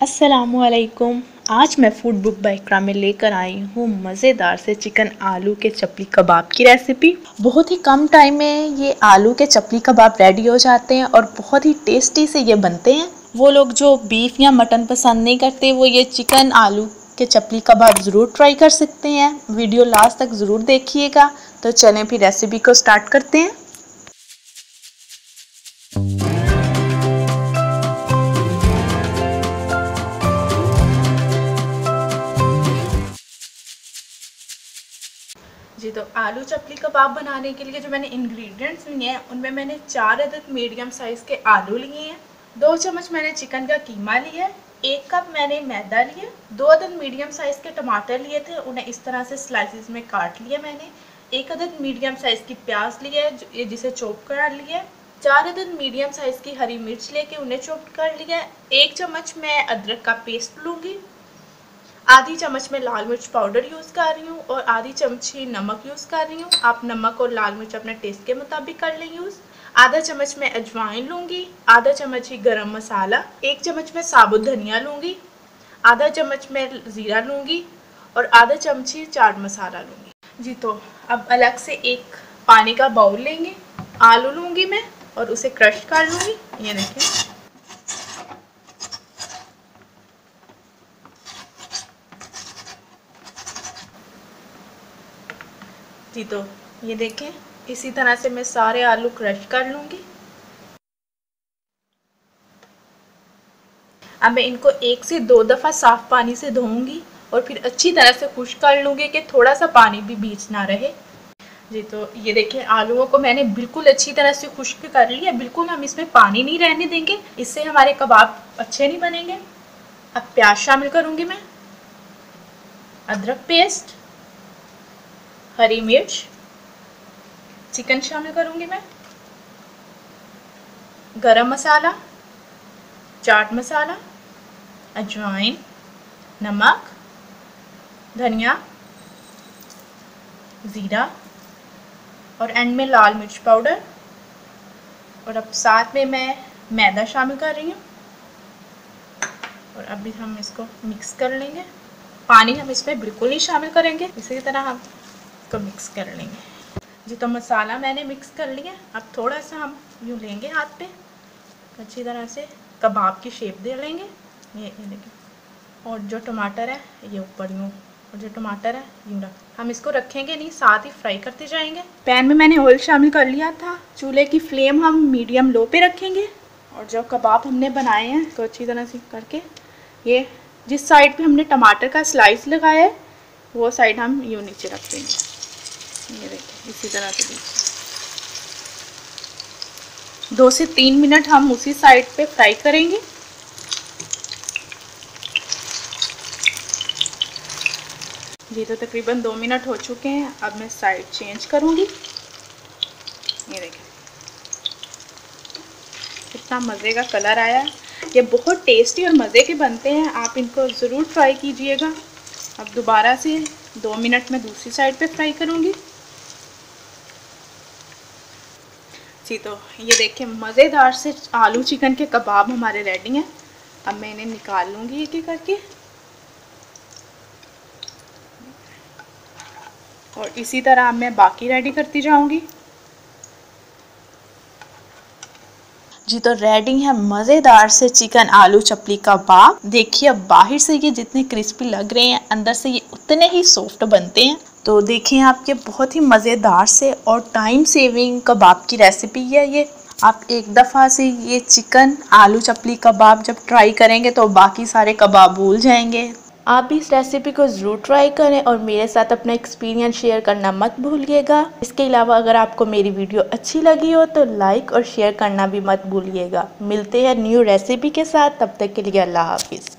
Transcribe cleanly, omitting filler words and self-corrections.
अस्सलामुअलैकुम। आज मैं फूड बुक बाय इकरा में लेकर आई हूँ मज़ेदार से चिकन आलू के चपली कबाब की रेसिपी। बहुत ही कम टाइम में ये आलू के चपली कबाब रेडी हो जाते हैं और बहुत ही टेस्टी से ये बनते हैं। वो लोग जो बीफ या मटन पसंद नहीं करते वो ये चिकन आलू के चपली कबाब ज़रूर ट्राई कर सकते हैं। वीडियो लास्ट तक ज़रूर देखिएगा। तो चलें फिर रेसिपी को स्टार्ट करते हैं। जी तो आलू चपली कबाब बनाने के लिए जो मैंने इंग्रेडिएंट्स लिए हैं उनमें मैंने 4 अदद मीडियम साइज़ के आलू लिए हैं, 2 चम्मच मैंने चिकन का कीमा लिया है, 1 कप मैंने मैदा लिया, 2 अदद मीडियम साइज़ के टमाटर लिए थे, उन्हें इस तरह से स्लाइसिस में काट लिया मैंने, 1 अदद मीडियम साइज़ की प्याज लिया है जिसे चॉप कर लिया है, 4 अदद मीडियम साइज़ की हरी मिर्च लेके उन्हें चॉप कर लिया है, 1 चम्मच मैं अदरक का पेस्ट लूँगी, आधी चम्मच में लाल मिर्च पाउडर यूज़ कर रही हूँ और आधी चमची नमक यूज़ कर रही हूँ। आप नमक और लाल मिर्च अपने टेस्ट के मुताबिक कर लें यूज़। आधा चम्मच में अजवाइन लूँगी, आधा चम्मच ही गरम मसाला, 1 चम्मच में साबुत धनिया लूँगी, आधा चम्मच में ज़ीरा लूँगी और आधा चमची चाट मसाला लूँगी। जी तो अब अलग से एक पानी का बाउल लेंगे, आलू लूँगी मैं और उसे क्रश कर लूँगी। ये देखें, जी तो ये देखें इसी तरह से मैं सारे आलू क्रश कर लूँगी। अब मैं इनको 1 से 2 दफ़ा साफ़ पानी से धोऊंगी और फिर अच्छी तरह से खुश्क कर लूँगी कि थोड़ा सा पानी भी बीच ना रहे। जी तो ये देखें आलूओं को मैंने बिल्कुल अच्छी तरह से खुश्क कर लिया, बिल्कुल हम इसमें पानी नहीं रहने देंगे, इससे हमारे कबाब अच्छे नहीं बनेंगे। अब प्याज शामिल करूँगी मैं, अदरक पेस्ट, हरी मिर्च, चिकन शामिल करूँगी मैं, गरम मसाला, चाट मसाला, अजवाइन, नमक, धनिया, ज़ीरा और एंड में लाल मिर्च पाउडर। और अब साथ में मैं मैदा शामिल कर रही हूँ और अभी हम इसको मिक्स कर लेंगे। पानी हम इसमें बिल्कुल नहीं शामिल करेंगे, इसी तरह हम इसको मिक्स कर लेंगे। जी तो मसाला मैंने मिक्स कर लिया, अब थोड़ा सा हम यूँ लेंगे हाथ पे, अच्छी तरह से कबाब की शेप दे लेंगे। ये देखिए, और जो टमाटर है ये ऊपर यूँ, और जो टमाटर है यूँ रख, हम इसको रखेंगे नहीं, साथ ही फ्राई करते जाएंगे। पैन में मैंने ऑयल शामिल कर लिया था, चूल्हे की फ्लेम हम मीडियम लो पे रखेंगे और जो कबाब हमने बनाए हैं तो अच्छी तरह से करके ये जिस साइड पे हमने टमाटर का स्लाइस लगाया है वो साइड हम यूँ नीचे रख देंगे। ये देखिए इसी तरह से देखिए 2 से 3 मिनट हम उसी साइड पे फ्राई करेंगे। जी तो तकरीबन 2 मिनट हो चुके हैं, अब मैं साइड चेंज करूँगी। ये देखिए कितना मज़े का कलर आया है, ये बहुत टेस्टी और मज़े के बनते हैं, आप इनको ज़रूर ट्राई कीजिएगा। अब दोबारा से 2 मिनट में दूसरी साइड पे फ्राई करूँगी। जी तो ये देखिए मज़ेदार से आलू चिकन के कबाब हमारे रेडी हैं। अब मैं इन्हें निकाल लूँगी एक एक करके और इसी तरह मैं बाकी रेडी करती जाऊँगी। जी तो रेडी है मज़ेदार से चिकन आलू चपली कबाब। देखिए अब बाहर से ये जितने क्रिस्पी लग रहे हैं अंदर से ये उतने ही सॉफ्ट बनते हैं। तो देखिए आपके बहुत ही मज़ेदार से और टाइम सेविंग कबाब की रेसिपी है ये। आप एक दफ़ा से ये चिकन आलू चपली कबाब जब ट्राई करेंगे तो बाकी सारे कबाब भूल जाएंगे। आप भी इस रेसिपी को ज़रूर ट्राई करें और मेरे साथ अपना एक्सपीरियंस शेयर करना मत भूलिएगा। इसके अलावा अगर आपको मेरी वीडियो अच्छी लगी हो तो लाइक और शेयर करना भी मत भूलिएगा। मिलते हैं न्यू रेसिपी के साथ, तब तक के लिए अल्लाह हाफिज़।